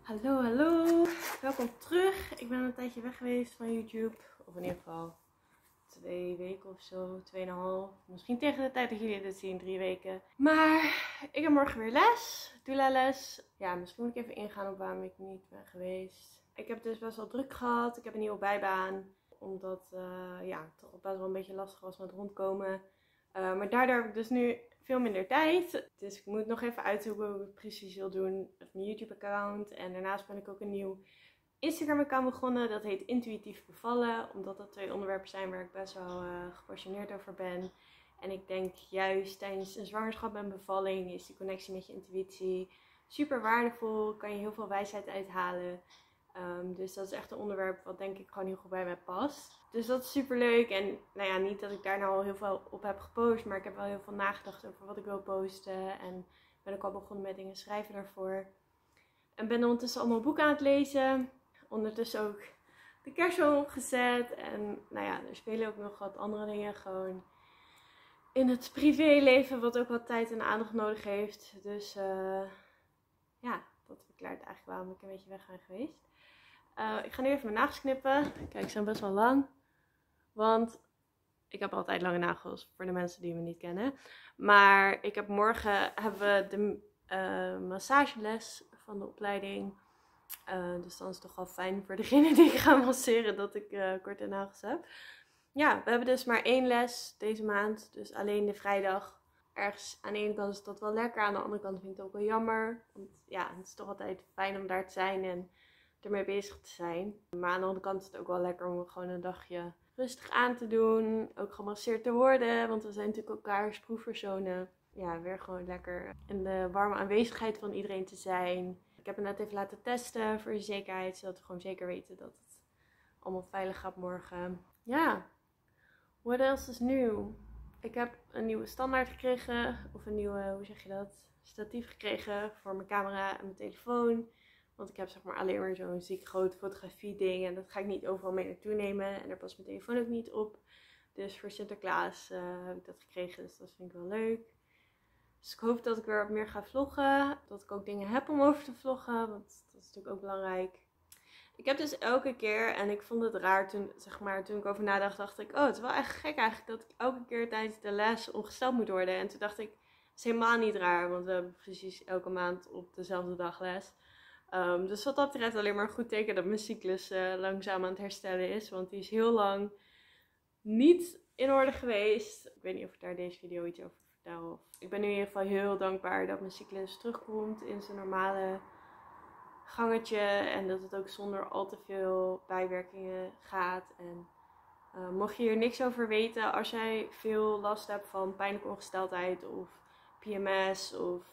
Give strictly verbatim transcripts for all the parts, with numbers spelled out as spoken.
Hallo, hallo. Welkom terug. Ik ben een tijdje weg geweest van YouTube. Of in ieder geval twee weken of zo. Tweeënhalf. Misschien tegen de tijd dat jullie dit zien, drie weken. Maar ik heb morgen weer les. Doula les. Ja, misschien moet ik even ingaan op waarom ik niet ben geweest. Ik heb dus best wel druk gehad. Ik heb een nieuwe bijbaan. Omdat uh, ja, het toch best wel een beetje lastig was met rondkomen. Uh, maar daardoor heb ik dus nu veel minder tijd. Dus ik moet nog even uitzoeken hoe ik het precies wil doen met mijn YouTube account. En daarnaast ben ik ook een nieuw Instagram account begonnen. Dat heet Intuïtief Bevallen. Omdat dat twee onderwerpen zijn waar ik best wel uh, gepassioneerd over ben. En ik denk juist tijdens een zwangerschap en bevalling is die connectie met je intuïtie super waardevol. Kan je heel veel wijsheid uithalen. Um, dus dat is echt een onderwerp wat denk ik gewoon heel goed bij mij past. Dus dat is super leuk. En nou ja, niet dat ik daar nou al heel veel op heb gepost. Maar ik heb wel heel veel nagedacht over wat ik wil posten. En ben ook al begonnen met dingen schrijven daarvoor. En ben ondertussen allemaal boeken aan het lezen. Ondertussen ook de kerstboom opgezet. En nou ja, er spelen ook nog wat andere dingen gewoon in het privéleven. Wat ook wat tijd en aandacht nodig heeft. Dus uh, ja, dat verklaart eigenlijk waarom ik een beetje weg ben geweest. Uh, ik ga nu even mijn nagels knippen. Kijk, ze zijn best wel lang. Want ik heb altijd lange nagels, voor de mensen die me niet kennen. Maar ik heb morgen hebben we de uh, massageles van de opleiding. Uh, dus dan is het toch wel fijn voor degene die ik ga masseren dat ik uh, korte nagels heb. Ja, we hebben dus maar één les deze maand. Dus alleen de vrijdag. Ergens aan de ene kant is dat wel lekker. Aan de andere kant vind ik het ook wel jammer. Want ja, het is toch altijd fijn om daar te zijn en ermee bezig te zijn. Maar aan de andere kant is het ook wel lekker om gewoon een dagje rustig aan te doen. Ook gemasseerd te worden. Want we zijn natuurlijk elkaars proefpersonen. Ja, weer gewoon lekker in de warme aanwezigheid van iedereen te zijn. Ik heb het net even laten testen voor de zekerheid. Zodat we gewoon zeker weten dat het allemaal veilig gaat morgen. Ja, what else is nieuw? Ik heb een nieuwe standaard gekregen. Of een nieuwe, hoe zeg je dat? Statief gekregen voor mijn camera en mijn telefoon. Want ik heb zeg maar alleen maar zo'n ziek groot fotografie ding. En dat ga ik niet overal mee naartoe nemen. En daar past mijn telefoon ook niet op. Dus voor Sinterklaas uh, heb ik dat gekregen. Dus dat vind ik wel leuk. Dus ik hoop dat ik weer wat meer ga vloggen. Dat ik ook dingen heb om over te vloggen. Want dat is natuurlijk ook belangrijk. Ik heb dus elke keer, en ik vond het raar toen, zeg maar, toen ik over nadacht, dacht ik, oh, het is wel echt gek eigenlijk dat ik elke keer tijdens de les ongesteld moet worden. En toen dacht ik, het is helemaal niet raar, want we hebben precies elke maand op dezelfde dag les. Um, dus wat dat betreft alleen maar een goed teken dat mijn cyclus uh, langzaam aan het herstellen is. Want die is heel lang niet in orde geweest. Ik weet niet of ik daar deze video iets over vertel. Ik ben nu in ieder geval heel dankbaar dat mijn cyclus terugkomt in zijn normale gangetje. En dat het ook zonder al te veel bijwerkingen gaat. En uh, mocht je hier niks over weten, als jij veel last hebt van pijnlijke ongesteldheid of P M S of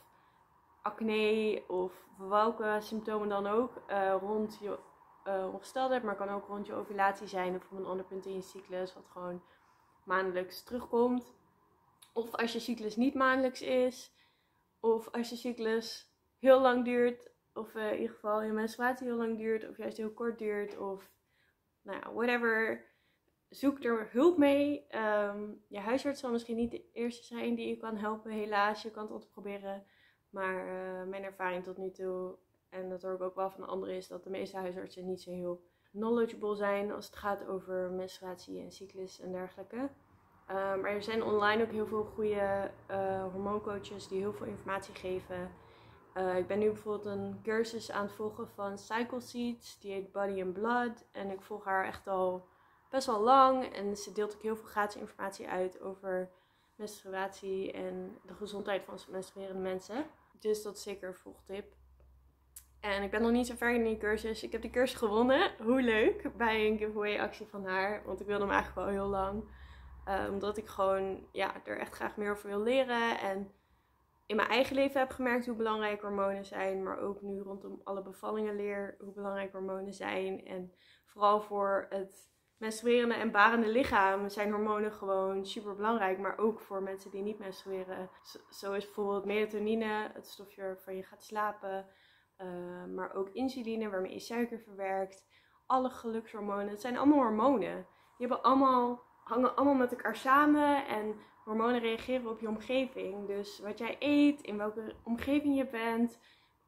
acne of welke symptomen dan ook uh, rond je uh, ongesteldheid, maar kan ook rond je ovulatie zijn of op een ander punt in je cyclus wat gewoon maandelijks terugkomt. Of als je cyclus niet maandelijks is, of als je cyclus heel lang duurt, of uh, in ieder geval je menstruatie heel lang duurt, of juist heel kort duurt, of nou ja, whatever. Zoek er hulp mee. Um, je huisarts zal misschien niet de eerste zijn die je kan helpen, helaas. Je kan het altijd proberen. Maar uh, mijn ervaring tot nu toe, en dat hoor ik ook wel van anderen, is dat de meeste huisartsen niet zo heel knowledgeable zijn als het gaat over menstruatie en cyclus en dergelijke. Uh, maar er zijn online ook heel veel goede uh, hormooncoaches die heel veel informatie geven. Uh, ik ben nu bijvoorbeeld een cursus aan het volgen van Cycle Seeds, die heet Body and Blood. En ik volg haar echt al best wel lang en ze deelt ook heel veel gratis informatie uit over menstruatie en de gezondheid van menstruerende mensen. Dus dat is zeker een volgtip. En ik ben nog niet zo ver in die cursus. Ik heb de cursus gewonnen. Hoe leuk. Bij een giveaway actie van haar. Want ik wilde hem eigenlijk al heel lang. Uh, omdat ik gewoon ja, er echt graag meer over wil leren. En in mijn eigen leven heb gemerkt hoe belangrijk hormonen zijn. Maar ook nu rondom alle bevallingen leer hoe belangrijk hormonen zijn. En vooral voor het menstruerende en barende lichaam zijn hormonen gewoon super belangrijk. Maar ook voor mensen die niet menstrueren. Zo is bijvoorbeeld melatonine, het stofje waarvan je gaat slapen. Uh, maar ook insuline waarmee je suiker verwerkt. Alle gelukshormonen. Het zijn allemaal hormonen. Die hebben allemaal, hangen allemaal met elkaar samen. En hormonen reageren op je omgeving. Dus wat jij eet, in welke omgeving je bent,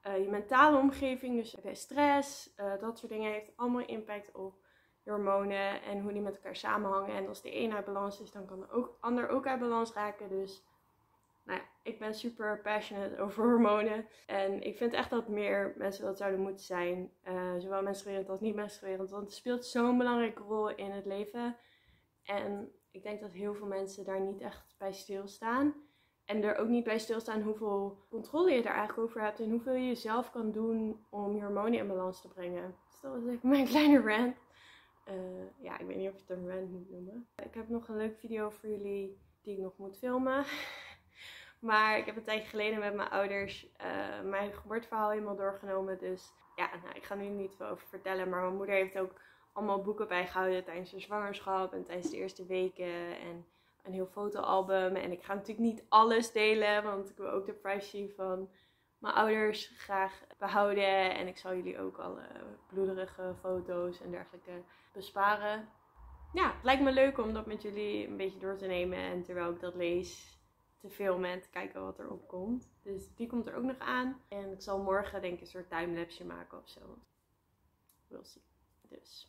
uh, je mentale omgeving. Dus bij stress, uh, dat soort dingen heeft allemaal impact op je hormonen en hoe die met elkaar samenhangen. En als de een uit balans is, dan kan de ook, ander ook uit balans raken. Dus nou ja, ik ben super passionate over hormonen. En ik vind echt dat meer mensen dat zouden moeten zijn. Uh, zowel menstruerend als niet menstruerend. Want het speelt zo'n belangrijke rol in het leven. En ik denk dat heel veel mensen daar niet echt bij stilstaan. En er ook niet bij stilstaan hoeveel controle je daar eigenlijk over hebt. En hoeveel je zelf kan doen om je hormonen in balans te brengen. Dus dat was even mijn kleine rant. Uh, ja, ik weet niet of je het een rant moet noemen. Ik heb nog een leuke video voor jullie die ik nog moet filmen. Maar ik heb een tijdje geleden met mijn ouders uh, mijn geboorteverhaal helemaal doorgenomen. Dus ja, nou, ik ga nu niet veel over vertellen. Maar mijn moeder heeft ook allemaal boeken bijgehouden tijdens de zwangerschap en tijdens de eerste weken. En een heel fotoalbum. En ik ga natuurlijk niet alles delen, want ik wil ook de privacy van mijn ouders graag behouden. En ik zal jullie ook alle bloederige foto's en dergelijke besparen. Ja, het lijkt me leuk om dat met jullie een beetje door te nemen. En terwijl ik dat lees, te filmen en te kijken wat er op komt. Dus die komt er ook nog aan. En ik zal morgen denk ik een soort timelapse maken of zo. We'll see. Dus.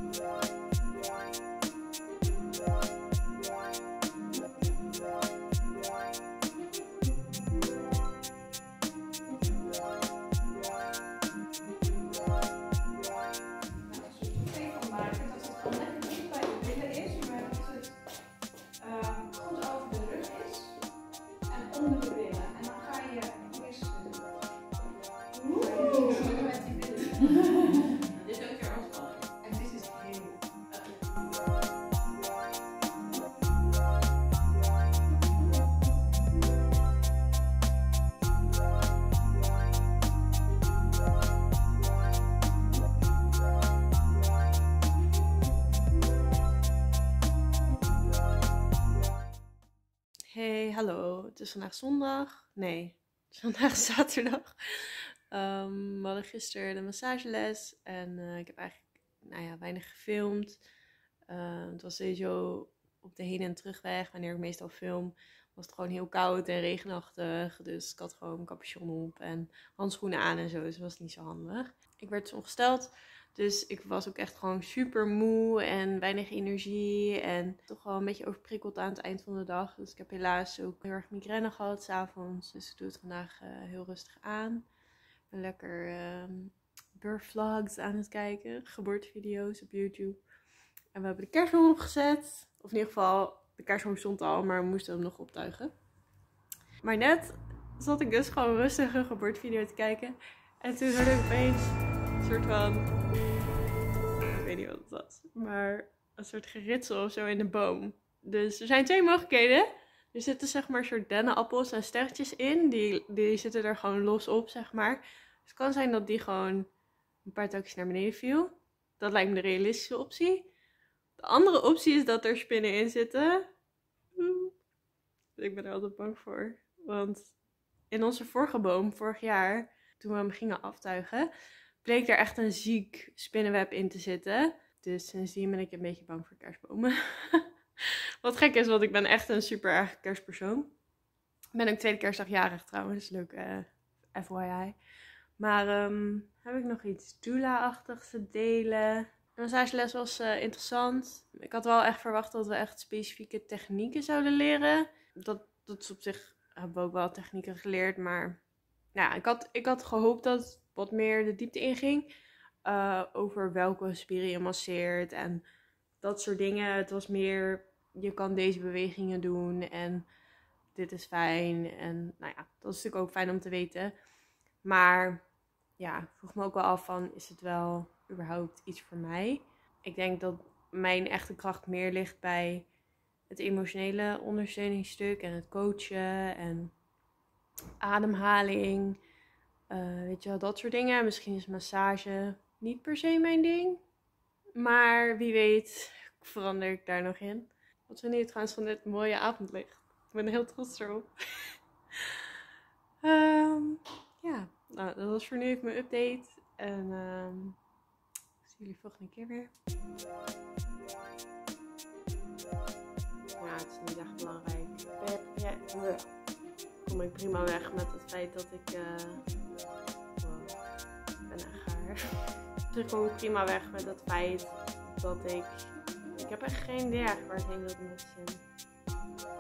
Hey, hallo. Het is vandaag zondag. Nee, het is vandaag zaterdag. Um, we hadden gisteren de massageles en uh, ik heb eigenlijk nou ja, weinig gefilmd. Uh, het was sowieso op de heen- en terugweg, wanneer ik meestal film, was het gewoon heel koud en regenachtig. Dus ik had gewoon mijn capuchon op en handschoenen aan en zo, dus dat was niet zo handig. Ik werd dus ongesteld. Dus ik was ook echt gewoon super moe en weinig energie en toch wel een beetje overprikkeld aan het eind van de dag. Dus ik heb helaas ook heel erg migraine gehad 's avonds. Dus ik doe het vandaag uh, heel rustig aan. Ik ben lekker um, birthvlogs aan het kijken, geboortevideo's op YouTube. En we hebben de kerstboom opgezet. Of in ieder geval, de kerstboom stond al, maar we moesten hem nog optuigen. Maar net zat ik dus gewoon rustig een geboortevideo te kijken. En toen hoorde ik opeens een soort van... Ik weet niet wat het was. Maar een soort geritsel of zo in de boom. Dus er zijn twee mogelijkheden. Er zitten zeg maar soort dennenappels en sterretjes in. Die, die zitten er gewoon los op, zeg maar. Dus het kan zijn dat die gewoon een paar takjes naar beneden viel. Dat lijkt me de realistische optie. De andere optie is dat er spinnen in zitten. Ik ben er altijd bang voor. Want in onze vorige boom, vorig jaar, toen we hem gingen aftuigen, bleek er echt een ziek spinnenweb in te zitten. Dus sindsdien ben ik een beetje bang voor kerstbomen. Wat gek is, want ik ben echt een super erg kerstpersoon. Ik ben ook tweede kerstdag jarig trouwens. Leuk uh, F Y I. Maar um, heb ik nog iets doula-achtigs te delen? De massageles was uh, interessant. Ik had wel echt verwacht dat we echt specifieke technieken zouden leren. Dat, dat is op zich, hebben we ook wel technieken geleerd. Maar ja, ik had, ik had gehoopt dat het wat meer de diepte inging. Uh, over welke spieren je masseert en dat soort dingen. Het was meer, je kan deze bewegingen doen en dit is fijn. En nou ja, dat is natuurlijk ook fijn om te weten. Maar ja, ik vroeg me ook wel af van, is het wel überhaupt iets voor mij? Ik denk dat mijn echte kracht meer ligt bij het emotionele ondersteuningsstuk en het coachen en ademhaling. Uh, weet je wel, dat soort dingen. Misschien is massage niet per se mijn ding. Maar wie weet verander ik daar nog in. Wat vind je trouwens van dit mooie avondlicht? Ik ben er heel trots erop. um, ja, nou, dat was voor nu even mijn update. En um, ik zie jullie volgende keer weer. Ja, het is niet echt belangrijk. Ja, ja, kom ik prima weg met het feit dat ik uh, naar gaar. Dus ik kom ik prima weg met dat feit dat ik... Ik heb echt geen idee eigenlijk waar ik heen wil met zin.